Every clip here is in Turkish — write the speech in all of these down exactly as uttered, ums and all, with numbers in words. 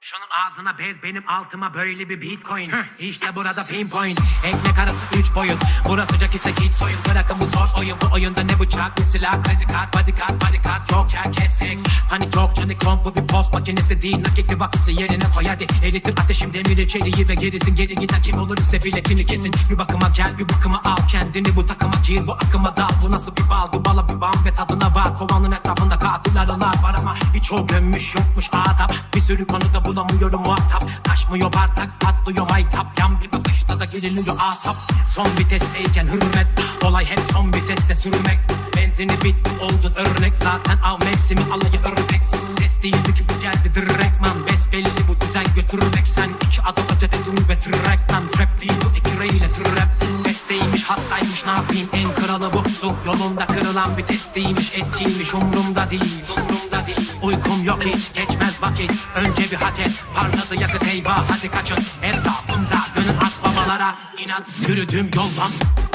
Şunun ağzına bez, benim altıma böyle bir bitcoin. İşte burada pinpoint, ekmek arası üç boyut. Burası sıcak ise git soyun. Bırakın bu zor oyun, bu oyunda ne bıçak ne silah. Kredi kart, body kart, body kart yok herkes tek. Panik yok, canı komp, bu bir post makinesi değil. Nakitli vakitli yerine koy hadi. Eritir ateşim demir içeriği ve gerisin. Geri giden kim olur ise biletini kesin. Bir bakıma gel, bir bakıma al kendini. Bu takıma gir, bu akıma dal. Bu nasıl bir bal, bu bala bir bam ve tadına var. Kovanın etrafında katil arılar var ama birçok gömmüş yokmuş adap. Bir sürü konuda bulamıyorum muhatap. Taşmıyor bardak, patlıyor maytap. Yan bir bakışta da geriliyor asap. Son vitesteyken hürmet, olay hep son viteste sürmek. Benzini bitti oldun örnek, zaten av mevsimi alayı örnek. Ses değildi ki bu geldi direktman. Besbelli bu düzen götürmek. Sen iki adım ötede dur ve trekten. Trap değil bu iki reyle trap. Besteymiş hastaymış ne yapayım, en kralı bu. Su yolunda kırılan bir testiymiş. Eskiymiş umrumda değil, umrumda değil. Uykum yok hiç, geçmez vakit. Önce bir hak et, parladı yakıt eyvah. Hadi kaçın etrafımda, dönün akbabalara. İnan yürüdüğüm yoldan.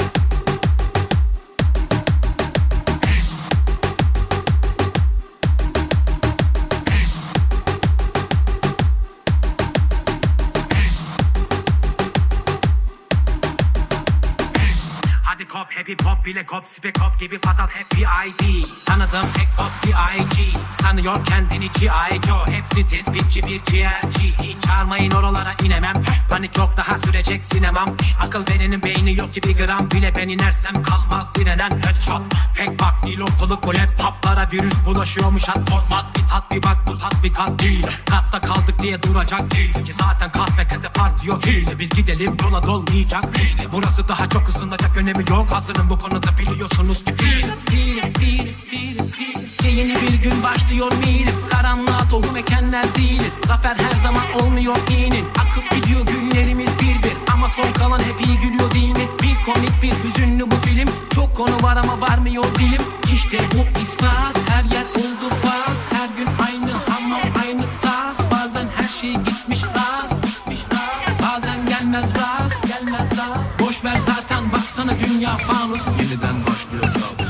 Hadi kop, happy pop bile kop, spek hop gibi fatal hep bir I D. Tanıdım tek boss bir I G. Sanıyor kendini G I Joe. Hepsi tespitçi bir ciğerci. Hiç çağırmayın oralara inemem. Panik yok daha sürecek sinemam. Akıl verenin beyni yok ki bir gram bile. Ben inersem kalmaz direnen headshot. Pek bak değil ortalık bu laptoplara virüs bulaşıyormuş at format. Bir tat bir bak bu tatbikat değil. Katta kaldık diye duracak değil ki zaten kat ve kate parti yok hile. Biz gidelim yola dolmayacak hile. Burası daha çok ısınacak önemi yok. Hazırım bu konuda biliyorsunuz ki pilim Pilim pilim pilim pilim. Yeni bir gün başlıyor milim. Karanlığa tohum ekenler değiliz. Zafer her zaman olmuyor inin. Akıp gidiyor günlerimiz bir bir. Ama son kalan hep iyi gülüyor değil mi? Bir komik bir hüzünlü bu film. Çok konu var ama varmıyor dilim. İşte bu ispat, her yer oldu baz. Her gün aynı hamam aynı taz. Bazen her şey gitmiş raz, gitmiş raz. Bazen gelmez raz, gelmez raz. Boş ver zaten baksana dünya fanus. Yeniden başlıyor.